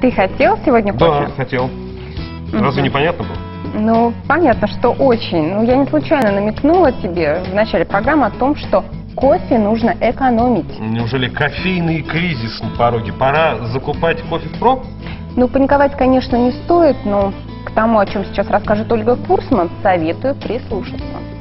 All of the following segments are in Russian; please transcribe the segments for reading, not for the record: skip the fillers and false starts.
Ты хотел сегодня кофе? Да, хотел. Разве непонятно было? Ну, понятно, что очень. Ну, я не случайно намекнула тебе в начале программы о том, что кофе нужно экономить. Неужели кофейный кризис на пороге? Пора закупать кофе впрок? Ну, паниковать, конечно, не стоит, но к тому, о чем сейчас расскажет Ольга Курсман, советую прислушаться.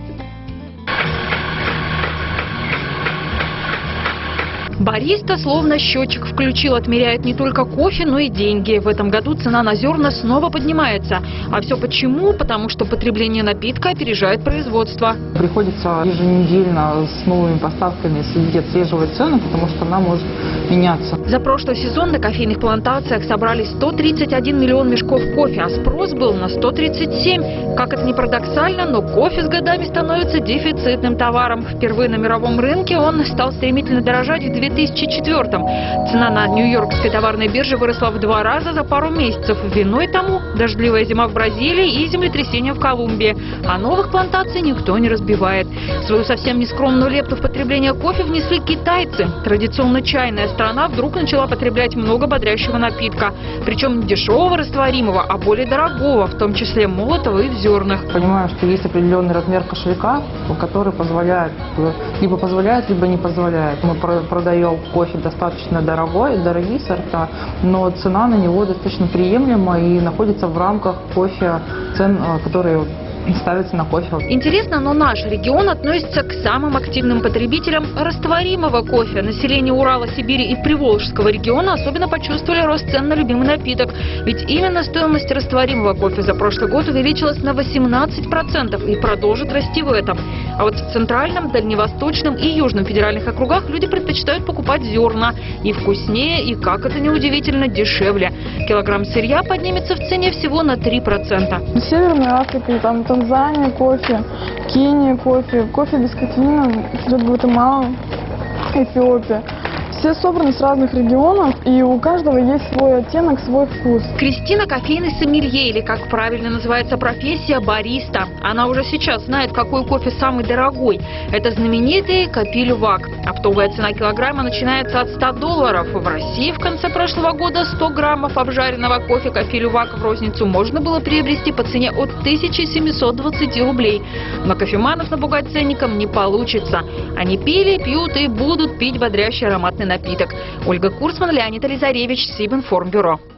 Бариста словно счетчик включил, отмеряет не только кофе, но и деньги. В этом году цена на зерна снова поднимается. А все почему? Потому что потребление напитка опережает производство. Приходится еженедельно с новыми поставками следить, отслеживать цену, потому что она может меняться. За прошлый сезон на кофейных плантациях собрали 131 миллион мешков кофе, а спрос был на 137. Как это ни парадоксально, но кофе с годами становится дефицитным товаром. Впервые на мировом рынке он стал стремительно дорожать в 2004-м. Цена на Нью-Йоркской товарной бирже выросла в 2 раза за пару месяцев. Виной тому дождливая зима в Бразилии и землетрясение в Колумбии. А новых плантаций никто не разбивает. Свою совсем нескромную лепту в потребление кофе внесли китайцы. Традиционно чайная страна вдруг начала потреблять много бодрящего напитка. Причем не дешевого растворимого, а более дорогого, в том числе молотого и в зернах. Понимаю, что есть определенный размер кошелька, который позволяет, либо не позволяет. Мы продаем кофе достаточно дорогие сорта, но цена на него достаточно приемлема и находится в рамках кофе, цен, которые ставятся на кофе. Интересно, но наш регион относится к самым активным потребителям растворимого кофе. Население Урала, Сибири и Приволжского региона особенно почувствовали рост цен на любимый напиток. Ведь именно стоимость растворимого кофе за прошлый год увеличилась на 18% и продолжит расти в этом. А вот в Центральном, Дальневосточном и Южном федеральных округах люди предпочитают покупать зерна. И вкуснее, и, как это неудивительно, дешевле. Килограмм сырья поднимется в цене всего на 3%. Северная Африка, там Танзания кофе, Кения кофе, кофе без кофеина идет Гватемала, Эфиопия. Все собраны с разных регионов, и у каждого есть свой оттенок, свой вкус. Кристина – кофейный сомелье, или, как правильно называется профессия, бариста. Она уже сейчас знает, какой кофе самый дорогой. Это знаменитый Кофе Лювак. Оптовая цена килограмма начинается от $100. В России в конце прошлого года 100 граммов обжаренного кофе Кофе Лювак в розницу можно было приобрести по цене от 1720 рублей. Но кофеманов напугать ценником не получится. Они пили, пьют и будут пить бодрящий ароматный напиток. Ольга Курсман, Леонид Ализаревич, Сибинформбюро.